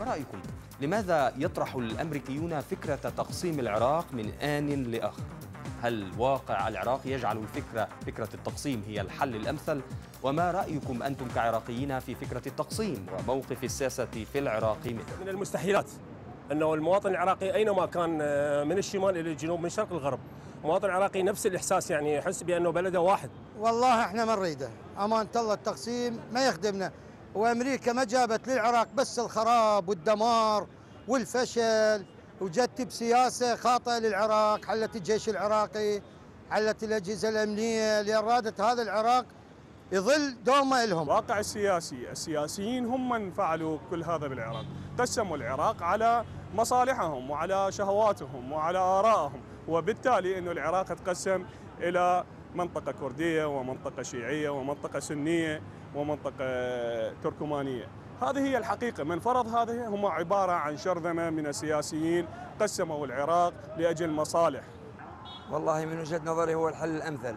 برأيكم لماذا يطرح الأمريكيون فكرة تقسيم العراق من آن لآخر؟ هل واقع العراق يجعل فكرة التقسيم هي الحل الأمثل؟ وما رأيكم أنتم كعراقيين في فكرة التقسيم وموقف الساسة في العراق منه؟ من المستحيلات أنه المواطن العراقي أينما كان من الشمال إلى الجنوب من شرق الغرب، المواطن العراقي نفس الإحساس، يعني يحس بأنه بلده واحد. والله احنا ما نريده، أمانة الله التقسيم ما يخدمنا، وأمريكا ما جابت للعراق بس الخراب والدمار والفشل، وجت بسياسة خاطئة للعراق، حلت الجيش العراقي، حلت الأجهزة الأمنية اللي أرادت هذا العراق يظل دوما لهم. واقع السياسيين هم من فعلوا كل هذا بالعراق، قسموا العراق على مصالحهم وعلى شهواتهم وعلى آرائهم، وبالتالي أنه العراق تقسم إلى منطقة كردية ومنطقة شيعية ومنطقة سنية ومنطقة تركمانية. هذه هي الحقيقة، من فرض هذه هم عبارة عن شرذمة من السياسيين قسموا العراق لأجل مصالح. والله من وجهة نظري هو الحل الأمثل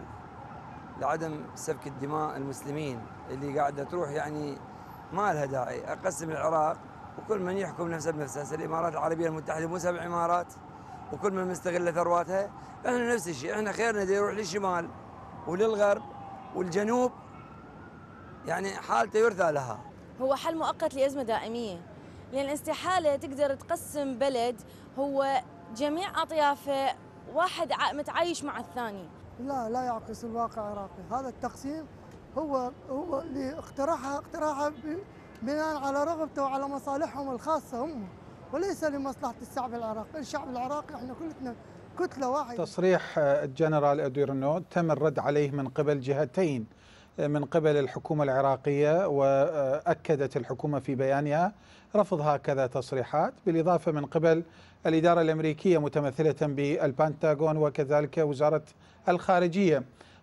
لعدم سفك الدماء المسلمين اللي قاعدة تروح، يعني ما لها داعي أقسم العراق وكل من يحكم نفسه بنفسه. الإمارات العربية المتحدة مو 7 إمارات، وكل من مستغل ثرواتها. احنا نفس الشيء، احنا خيرنا دي يروح للشمال وللغرب والجنوب، يعني حالته يرثى لها. هو حل مؤقت لأزمة دائمية، لأن استحالة تقدر تقسم بلد هو جميع أطيافه واحد متعايش مع الثاني. لا يعكس الواقع العراقي. هذا التقسيم هو اللي اقتراحه بناء على رغبته وعلى مصالحهم الخاصة هم، وليس لمصلحة الشعب العراقي. الشعب العراقي احنا كلنا كتلة واحدة. تصريح الجنرال أديرنو تم الرد عليه من قبل جهتين، من قبل الحكومة العراقية، وأكدت الحكومة في بيانها رفض هكذا تصريحات، بالإضافة من قبل الإدارة الأمريكية متمثلة بالبنتاغون وكذلك وزارة الخارجية،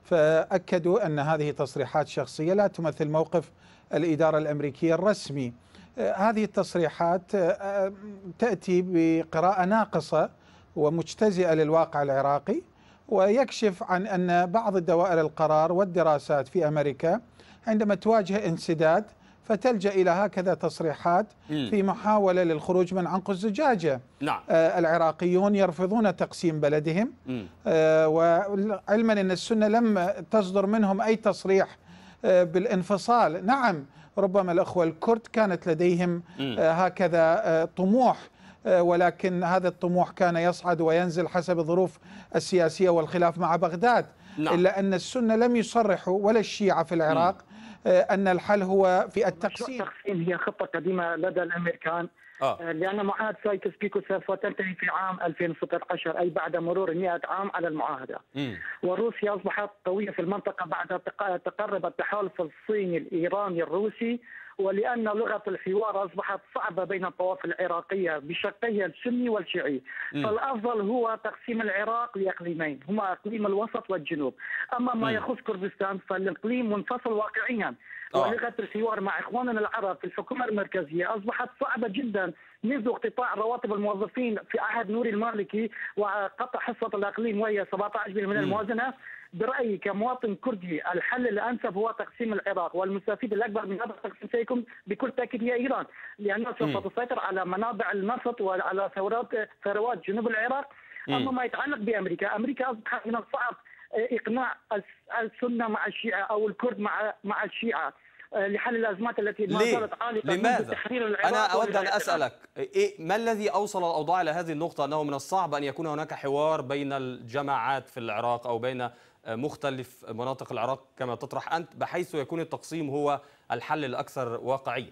فأكدوا أن هذه تصريحات شخصية لا تمثل موقف الإدارة الأمريكية الرسمي. هذه التصريحات تأتي بقراءة ناقصة ومجتزئة للواقع العراقي، ويكشف عن أن بعض الدوائر القرار والدراسات في أمريكا عندما تواجه انسداد فتلجأ إلى هكذا تصريحات في محاولة للخروج من عنق الزجاجة. نعم. العراقيون يرفضون تقسيم بلدهم، وعلما أن السنة لم تصدر منهم أي تصريح بالانفصال. نعم، ربما الأخوة الكرد كانت لديهم هكذا طموح، ولكن هذا الطموح كان يصعد وينزل حسب الظروف السياسية والخلاف مع بغداد. نعم. إلا أن السنة لم يصرحوا ولا الشيعة في العراق أن الحل هو في التقسيم. التقسيم هي خطة قديمة لدى الأمريكان، لأن معاهدة سايكس بيكو سوف تنتهي في عام 2016، أي بعد مرور 100 عام على المعاهدة. وروسيا أصبحت قوية في المنطقة بعد تقرب التحالف الصيني الإيراني الروسي، ولأن لغة الحوار أصبحت صعبة بين الطوائف العراقية بشقيها السني والشيعي. فالأفضل هو تقسيم العراق لإقليمين، هما إقليم الوسط والجنوب. أما ما يخص كردستان فالإقليم منفصل واقعيا، ولغة الحوار مع إخواننا العرب في الحكومة المركزية أصبحت صعبة جدا منذ اقتطاع رواتب الموظفين في عهد نوري المالكي وقطع حصة الإقليم وهي 17% من الموازنة. برأيي كمواطن كردي الحل الأنسب هو تقسيم العراق، والمستفيد الأكبر من هذا التقسيم سيكون بكل تأكيد هي إيران، لأنها سوف تسيطر على منابع النفط وعلى ثروات جنوب العراق. أما ما يتعلق بأمريكا، أمريكا أصبح من الصعب إقناع السنة مع الشيعة أو الكرد مع الشيعة لحل الأزمات التي ما زالت عالقة. لماذا؟ أنا أود أن أسألك ما الذي أوصل الأوضاع إلى هذه النقطة أنه من الصعب أن يكون هناك حوار بين الجماعات في العراق أو بين مختلف مناطق العراق كما تطرح أنت، بحيث يكون التقسيم هو الحل الأكثر واقعية؟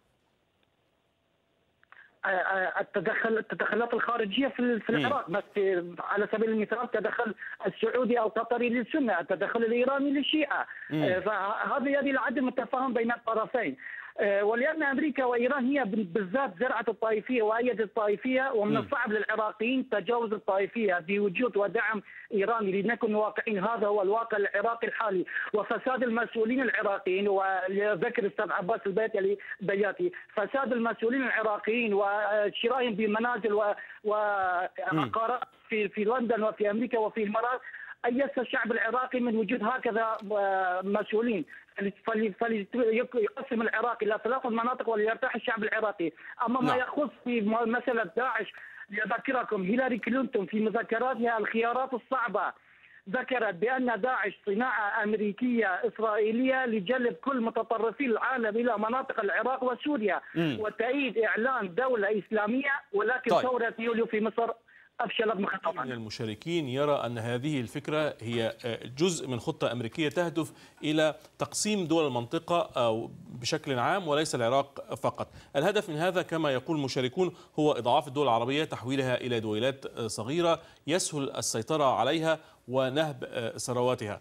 التدخلات الخارجية في العراق، بس على سبيل المثال التدخل السعودي أو القطري للسنة، التدخل الإيراني للشيعة، فهذه لعدم التفاهم بين الطرفين. ولأن أمريكا وإيران هي بالذات زرعت الطائفية وأيدت الطائفية، ومن الصعب للعراقيين تجاوز الطائفية بوجود ودعم إيراني. لنكن واقعين، هذا هو الواقع العراقي الحالي، وفساد المسؤولين العراقيين، وذكر الأستاذ عباس البياتي، فساد المسؤولين العراقيين وشرائهم بمنازل وعقارات في لندن وفي أمريكا وفي الإمارات أيس الشعب العراقي من وجود هكذا مسؤولين. فليقسم العراق الى 3 مناطق وليرتاح الشعب العراقي. اما ما يخص في مساله داعش، لأذكركم هيلاري كلينتون في مذكراتها الخيارات الصعبة ذكرت بأن داعش صناعة أمريكية إسرائيلية لجلب كل متطرفي العالم إلى مناطق العراق وسوريا وتأييد إعلان دولة إسلامية، ولكن ثورة يوليو في مصر أفشلت مخططا. من المشاركين يرى أن هذه الفكرة هي جزء من خطة أمريكية تهدف إلى تقسيم دول المنطقة بشكل عام وليس العراق فقط. الهدف من هذا كما يقول المشاركون هو إضعاف الدول العربية، تحويلها إلى دويلات صغيرة يسهل السيطرة عليها ونهب ثرواتها.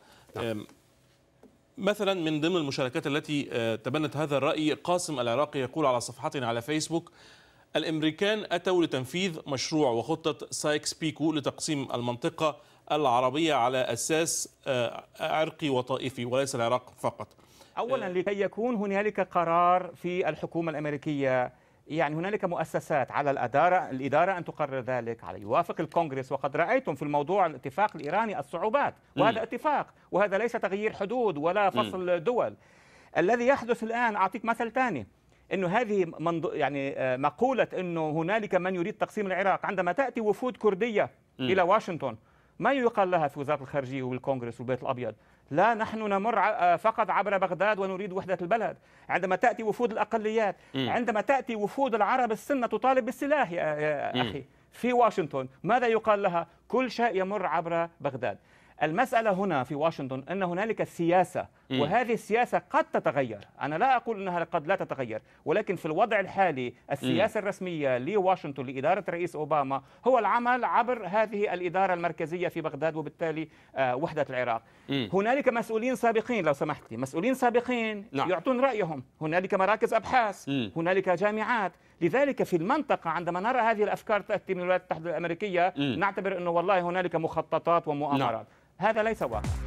مثلا من ضمن المشاركات التي تبنت هذا الرأي قاسم العراقي يقول على صفحتنا على فيسبوك: الأمريكان أتوا لتنفيذ مشروع وخطة سايكس بيكو لتقسيم المنطقة العربية على أساس عرقي وطائفي وليس العراق فقط. أولا لكي يكون هنالك قرار في الحكومة الأمريكية، يعني هنالك مؤسسات على الإدارة أن تقرر ذلك، على يوافق الكونغرس. وقد رأيتم في الموضوع الاتفاق الإيراني الصعوبات، وهذا اتفاق، وهذا ليس تغيير حدود ولا فصل دول. الذي يحدث الآن، أعطيك مثل ثاني، انه هذه يعني مقوله انه هنالك من يريد تقسيم العراق، عندما تاتي وفود كرديه الى واشنطن ما يقال لها في وزاره الخارجيه والكونغرس والبيت الابيض؟ لا، نحن نمر فقط عبر بغداد ونريد وحده البلد. عندما تاتي وفود الاقليات، عندما تاتي وفود العرب السنه تطالب بالسلاح يا اخي في واشنطن، ماذا يقال لها؟ كل شيء يمر عبر بغداد. المسألة هنا في واشنطن أن هنالك سياسة، وهذه السياسة قد تتغير. أنا لا أقول أنها قد لا تتغير، ولكن في الوضع الحالي السياسة الرسمية لواشنطن لإدارة رئيس أوباما هو العمل عبر هذه الإدارة المركزية في بغداد، وبالتالي وحدة العراق. هنالك مسؤولين سابقين، لو سمحت لي، مسؤولين سابقين يعطون رأيهم، هنالك مراكز أبحاث، هنالك جامعات. لذلك في المنطقة عندما نرى هذه الأفكار تأتي من الولايات المتحدة الأمريكية نعتبر أنه والله هنالك مخططات ومؤامرات. هذا ليس واقع.